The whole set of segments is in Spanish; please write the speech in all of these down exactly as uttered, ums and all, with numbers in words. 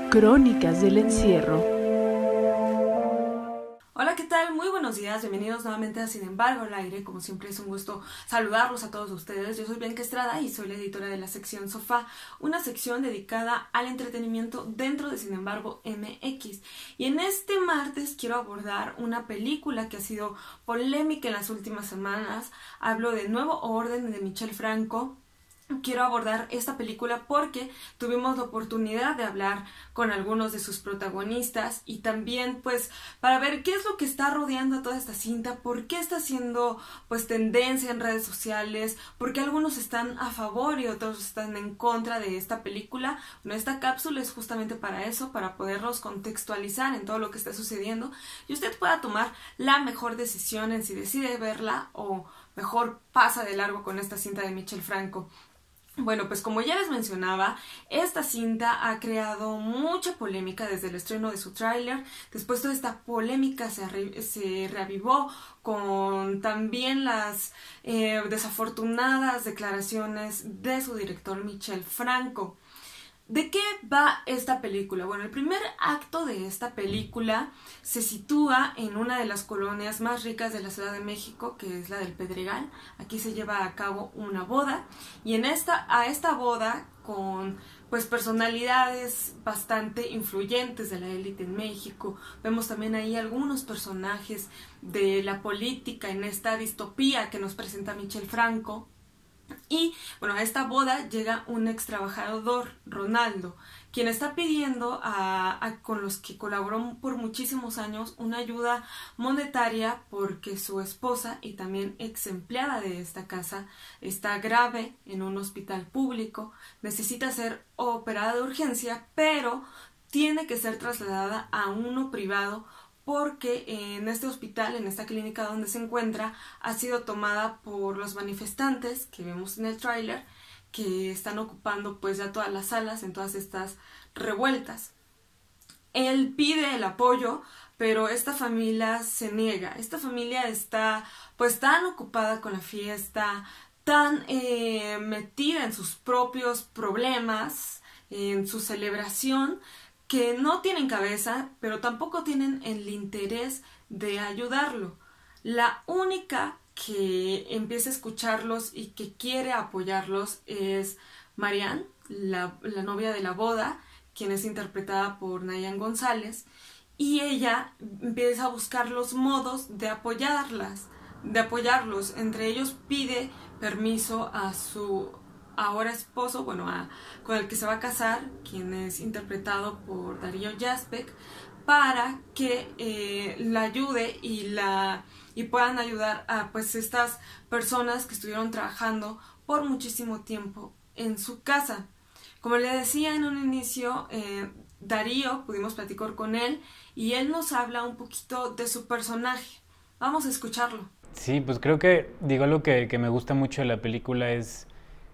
Crónicas del Encierro. Hola, ¿qué tal? Muy buenos días, bienvenidos nuevamente a Sin embargo al aire. Como siempre es un gusto saludarlos a todos ustedes. Yo soy Bianca Estrada y soy la editora de la sección Sofá, una sección dedicada al entretenimiento dentro de Sin embargo M X. Y en este martes quiero abordar una película que ha sido polémica en las últimas semanas. Hablo de Nuevo Orden de Michel Franco. Quiero abordar esta película porque tuvimos la oportunidad de hablar con algunos de sus protagonistas y también pues para ver qué es lo que está rodeando a toda esta cinta, por qué está siendo pues tendencia en redes sociales, por qué algunos están a favor y otros están en contra de esta película. Bueno, esta cápsula es justamente para eso, para poderlos contextualizar en todo lo que está sucediendo y usted pueda tomar la mejor decisión en si decide verla o mejor pasa de largo con esta cinta de Michel Franco. Bueno, pues como ya les mencionaba, esta cinta ha creado mucha polémica desde el estreno de su tráiler. Después toda esta polémica se, re se reavivó con también las eh, desafortunadas declaraciones de su director Michel Franco. ¿De qué va esta película? Bueno, el primer acto de esta película se sitúa en una de las colonias más ricas de la Ciudad de México, que es la del Pedregal. Aquí se lleva a cabo una boda y en esta, a esta boda con pues personalidades bastante influyentes de la élite en México. Vemos también ahí algunos personajes de la política en esta distopía que nos presenta Michel Franco. Y bueno, a esta boda llega un ex trabajador, Ronaldo, quien está pidiendo a, a con los que colaboró por muchísimos años una ayuda monetaria porque su esposa y también ex empleada de esta casa está grave en un hospital público, necesita ser operada de urgencia, pero tiene que ser trasladada a uno privado porque en este hospital, en esta clínica donde se encuentra, ha sido tomada por los manifestantes que vemos en el tráiler, que están ocupando pues ya todas las salas en todas estas revueltas. Él pide el apoyo, pero esta familia se niega. Esta familia está pues tan ocupada con la fiesta, tan eh, metida en sus propios problemas, en su celebración, que no tienen cabeza, pero tampoco tienen el interés de ayudarlo. La única que empieza a escucharlos y que quiere apoyarlos es Marianne, la, la novia de la boda, quien es interpretada por Nayan González, y ella empieza a buscar los modos de apoyarlas, de apoyarlos. Entre ellos pide permiso a su ahora esposo, bueno, a, con el que se va a casar, quien es interpretado por Darío Yazbek, para que eh, la ayude y la y puedan ayudar a pues estas personas que estuvieron trabajando por muchísimo tiempo en su casa. Como le decía en un inicio, eh, Darío, pudimos platicar con él y él nos habla un poquito de su personaje. Vamos a escucharlo. Sí, pues creo que, digo, algo que, que me gusta mucho de la película es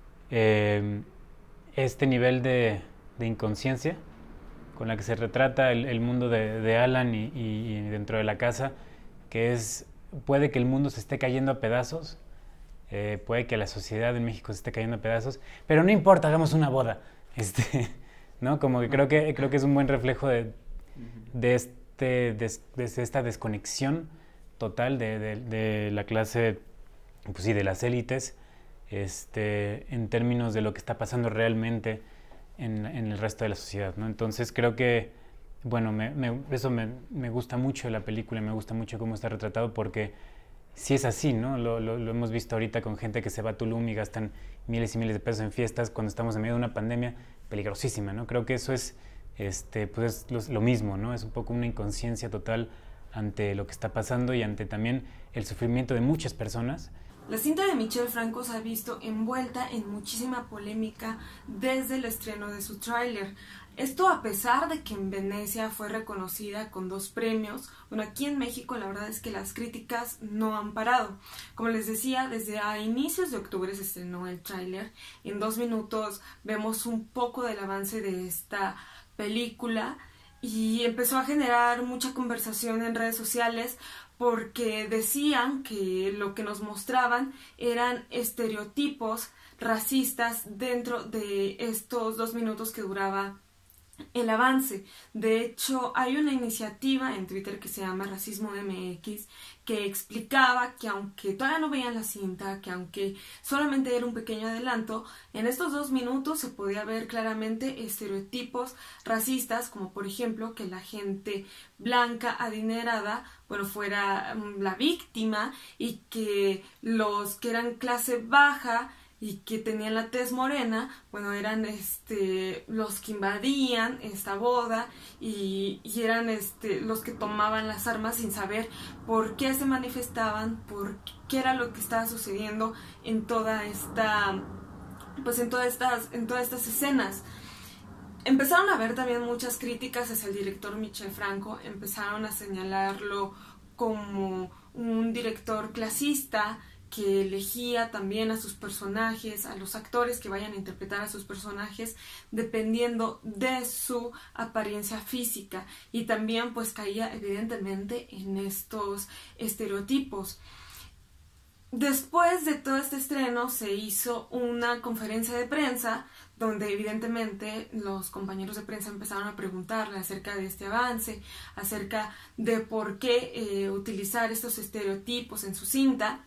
Eh, este nivel de, de inconsciencia con la que se retrata el, el mundo de, de Alan y, y, y dentro de la casa, que es, puede que el mundo se esté cayendo a pedazos, eh, puede que la sociedad en México se esté cayendo a pedazos, pero no importa, hagamos una boda, este, ¿no? Como que creo que, creo que es un buen reflejo de, de, este, de, de esta desconexión total de, de, de la clase, pues sí, de las élites, Este, en términos de lo que está pasando realmente en, en el resto de la sociedad, ¿no? Entonces creo que, bueno, me, me, eso me, me gusta mucho de la película, me gusta mucho cómo está retratado porque sí es así, ¿no? Lo, lo, lo hemos visto ahorita con gente que se va a Tulum y gastan miles y miles de pesos en fiestas cuando estamos en medio de una pandemia peligrosísima, ¿no? Creo que eso es, este, pues es lo, lo mismo, ¿no? Es un poco una inconsciencia total ante lo que está pasando y ante también el sufrimiento de muchas personas. La cinta de Michel Franco se ha visto envuelta en muchísima polémica desde el estreno de su tráiler. Esto a pesar de que en Venecia fue reconocida con dos premios. Bueno, aquí en México la verdad es que las críticas no han parado. Como les decía, desde a inicios de octubre se estrenó el tráiler. En dos minutos vemos un poco del avance de esta película y empezó a generar mucha conversación en redes sociales porque decían que lo que nos mostraban eran estereotipos racistas dentro de estos dos minutos que duraba el avance. De hecho, hay una iniciativa en Twitter que se llama Racismo M X que explicaba que aunque todavía no veían la cinta, que aunque solamente era un pequeño adelanto, en estos dos minutos se podía ver claramente estereotipos racistas, como por ejemplo que la gente blanca adinerada, bueno, fuera la víctima, y que los que eran clase baja y que tenían la tez morena, bueno, eran este los que invadían esta boda y, y eran este los que tomaban las armas sin saber por qué se manifestaban, por qué era lo que estaba sucediendo en toda esta pues en todas estas en todas estas escenas. Empezaron a haber también muchas críticas hacia el director Michel Franco, empezaron a señalarlo como un director clasista, que elegía también a sus personajes, a los actores que vayan a interpretar a sus personajes dependiendo de su apariencia física, y también pues caía evidentemente en estos estereotipos. Después de todo este estreno se hizo una conferencia de prensa donde evidentemente los compañeros de prensa empezaron a preguntarle acerca de este avance, acerca de por qué eh, utilizar estos estereotipos en su cinta.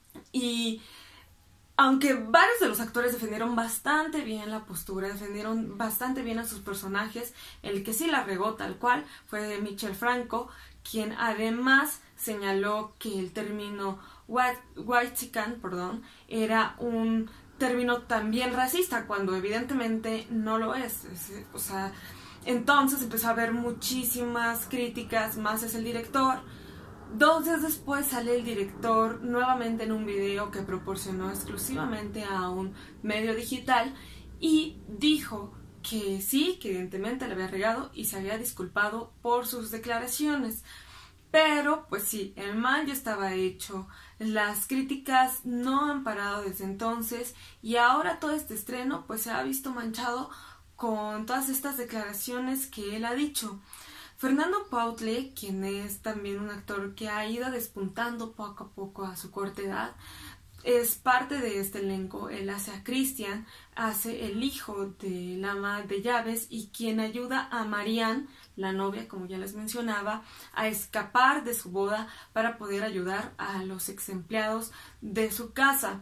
Y aunque varios de los actores defendieron bastante bien la postura, defendieron bastante bien a sus personajes, el que sí la regó tal cual fue Michel Franco, quien además señaló que el término whitexican, perdón, era un término también racista, cuando evidentemente no lo es. es o sea, entonces empezó a haber muchísimas críticas más hacia el director. Dos días después sale el director nuevamente en un video que proporcionó exclusivamente a un medio digital y dijo que sí, que evidentemente le había regado y se había disculpado por sus declaraciones. Pero, pues sí, el mal ya estaba hecho, las críticas no han parado desde entonces y ahora todo este estreno pues se ha visto manchado con todas estas declaraciones que él ha dicho. Fernando Poultre, quien es también un actor que ha ido despuntando poco a poco a su corta edad, es parte de este elenco. Él hace a Christian, hace el hijo del ama de llaves y quien ayuda a Marianne, la novia, como ya les mencionaba, a escapar de su boda para poder ayudar a los ex empleados de su casa.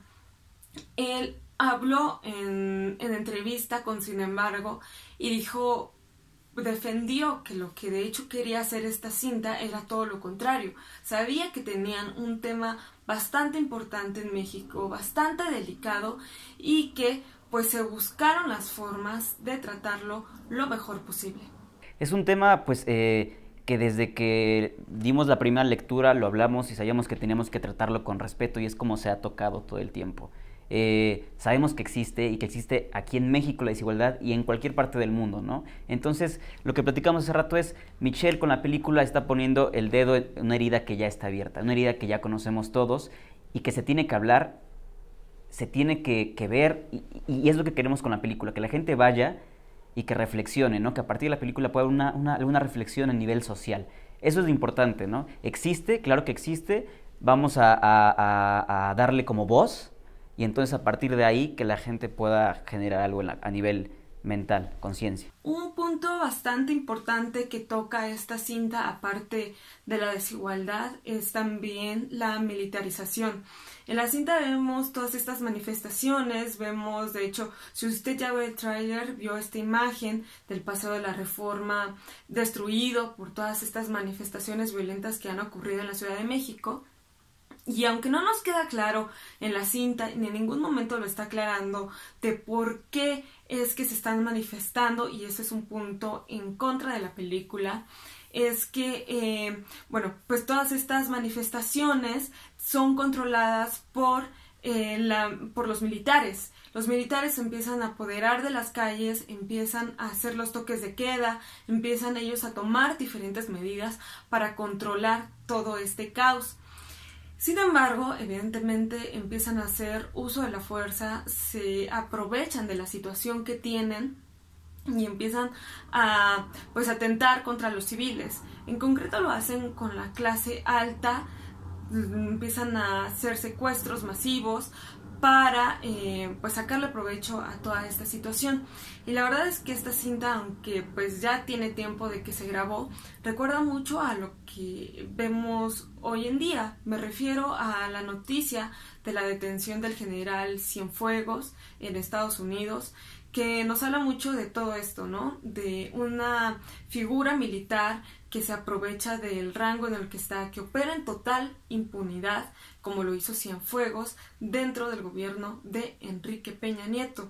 Él habló en, en entrevista con Sin embargo y dijo... defendió que lo que de hecho quería hacer esta cinta era todo lo contrario. Sabía que tenían un tema bastante importante en México, bastante delicado, y que pues se buscaron las formas de tratarlo lo mejor posible. Es un tema pues eh, que desde que dimos la primera lectura lo hablamos y sabíamos que teníamos que tratarlo con respeto, y es como se ha tocado todo el tiempo. Eh, sabemos que existe y que existe aquí en México la desigualdad y en cualquier parte del mundo, ¿no? Entonces, lo que platicamos hace rato es, Michel con la película está poniendo el dedo en una herida que ya está abierta, una herida que ya conocemos todos y que se tiene que hablar, se tiene que, que ver, y, y es lo que queremos con la película, que la gente vaya y que reflexione, ¿no? Que a partir de la película pueda haber una, una, una reflexión a nivel social. Eso es lo importante, ¿no? Existe, claro que existe, vamos a, a, a, a darle como voz, y entonces a partir de ahí que la gente pueda generar algo en la, a nivel mental, conciencia. Un punto bastante importante que toca esta cinta, aparte de la desigualdad, es también la militarización. En la cinta vemos todas estas manifestaciones, vemos, de hecho, si usted ya ve el tráiler, vio esta imagen del Paseo de la Reforma destruido por todas estas manifestaciones violentas que han ocurrido en la Ciudad de México. Y aunque no nos queda claro en la cinta, ni en ningún momento lo está aclarando de por qué es que se están manifestando, y ese es un punto en contra de la película, es que, eh, bueno, pues todas estas manifestaciones son controladas por, eh, la, por los militares. Los militares empiezan a apoderar de las calles, empiezan a hacer los toques de queda, empiezan ellos a tomar diferentes medidas para controlar todo este caos. Sin embargo, evidentemente empiezan a hacer uso de la fuerza, se aprovechan de la situación que tienen y empiezan a pues atentar contra los civiles. En concreto lo hacen con la clase alta, empiezan a hacer secuestros masivos para eh, pues sacarle provecho a toda esta situación. Y la verdad es que esta cinta, aunque pues ya tiene tiempo de que se grabó, recuerda mucho a lo que vemos hoy en día. Me refiero a la noticia de la detención del general Cienfuegos en Estados Unidos, que nos habla mucho de todo esto, ¿no? De una figura militar que se aprovecha del rango en el que está, que opera en total impunidad, como lo hizo Cienfuegos, dentro del gobierno de Enrique Peña Nieto.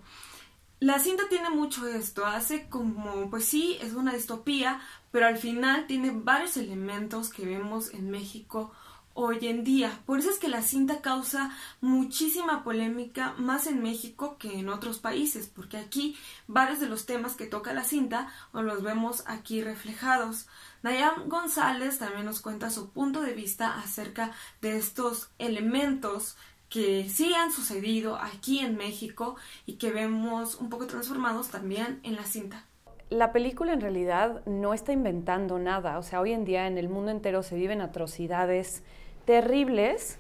La cinta tiene mucho esto, hace como, pues sí, es una distopía, pero al final tiene varios elementos que vemos en México hoy en día. Por eso es que la cinta causa muchísima polémica, más en México que en otros países, porque aquí varios de los temas que toca la cinta los vemos aquí reflejados. Nayam González también nos cuenta su punto de vista acerca de estos elementos que sí han sucedido aquí en México y que vemos un poco transformados también en la cinta. La película en realidad no está inventando nada, o sea, hoy en día en el mundo entero se viven atrocidades terribles,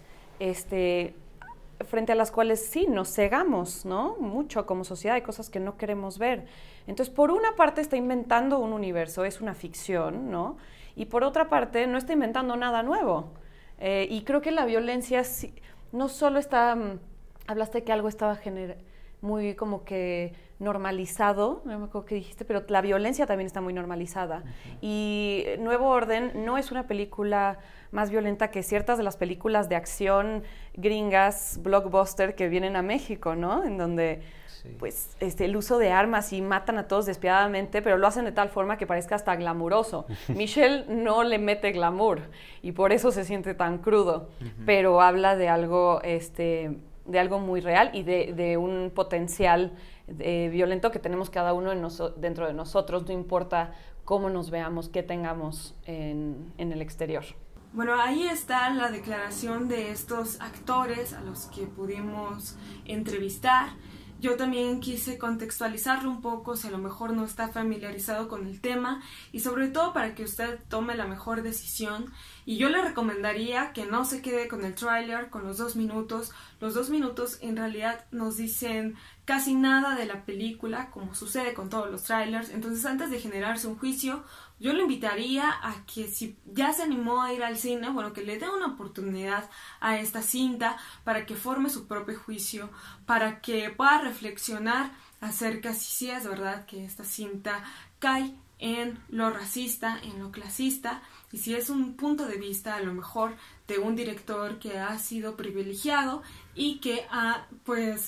este, frente a las cuales sí nos cegamos, ¿no? Mucho como sociedad, hay cosas que no queremos ver. Entonces, por una parte está inventando un universo, es una ficción, ¿no? Y por otra parte no está inventando nada nuevo. Eh, y creo que la violencia sí, no solo está, um, hablaste que algo estaba gener- muy como que normalizado, no me acuerdo qué dijiste, pero la violencia también está muy normalizada. Uh-huh. Y Nuevo Orden no es una película más violenta que ciertas de las películas de acción gringas, blockbuster, que vienen a México, ¿no? En donde sí. pues este, el uso de armas y matan a todos despiadadamente, pero lo hacen de tal forma que parezca hasta glamuroso. Michelle no le mete glamour y por eso se siente tan crudo, uh-huh. pero habla de algo, este, de algo muy real y de, de un potencial eh, violento que tenemos cada uno en noso- dentro de nosotros, no importa cómo nos veamos, qué tengamos en, en el exterior. Bueno, ahí está la declaración de estos actores a los que pudimos entrevistar. Yo también quise contextualizarlo un poco, si a lo mejor no está familiarizado con el tema, y sobre todo para que usted tome la mejor decisión. Y yo le recomendaría que no se quede con el tráiler, con los dos minutos. Los dos minutos en realidad nos dicen casi nada de la película, como sucede con todos los tráilers. Entonces, antes de generarse un juicio, yo le invitaría a que si ya se animó a ir al cine, bueno, que le dé una oportunidad a esta cinta para que forme su propio juicio, para que pueda reflexionar acerca si sí es verdad que esta cinta cae en lo racista, en lo clasista, y si es un punto de vista a lo mejor de un director que ha sido privilegiado y que ha, pues,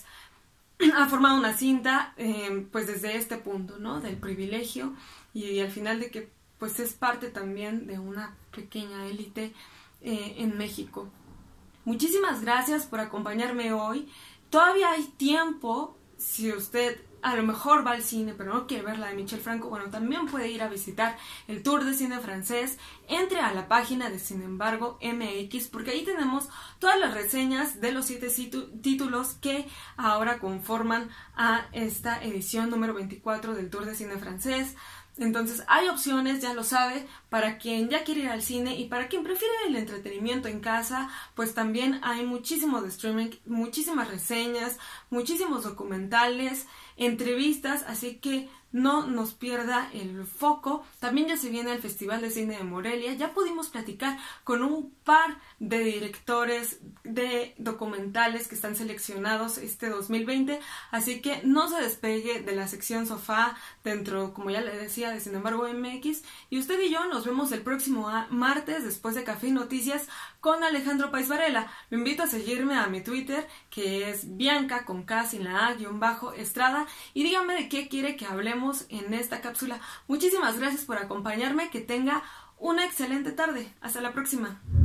ha formado una cinta, eh, pues desde este punto, ¿no? Del privilegio y, y al final de que pues es parte también de una pequeña élite eh, en México. Muchísimas gracias por acompañarme hoy. Todavía hay tiempo, si usted a lo mejor va al cine pero no quiere ver la de Michel Franco, bueno, también puede ir a visitar el Tour de Cine Francés. Entre a la página de Sin embargo M X, porque ahí tenemos todas las reseñas de los siete títulos que ahora conforman a esta edición número veinticuatro del Tour de Cine Francés. Entonces hay opciones, ya lo sabe, para quien ya quiere ir al cine y para quien prefiere el entretenimiento en casa, pues también hay muchísimo de streaming, muchísimas reseñas, muchísimos documentales, entrevistas, así que no nos pierda el foco. También ya se viene el Festival de Cine de Morelia, ya pudimos platicar con un par de directores de documentales que están seleccionados este dos mil veinte, así que no se despegue de la sección sofá dentro, como ya le decía, de Sin embargo M X, y usted y yo nos vemos el próximo martes después de Café y Noticias con Alejandro País Varela. Lo invito a seguirme a mi Twitter, que es Bianca con K sin la A guión bajo Estrada, y dígame de qué quiere que hablemos en esta cápsula. Muchísimas gracias por acompañarme, que tenga una excelente tarde. Hasta la próxima.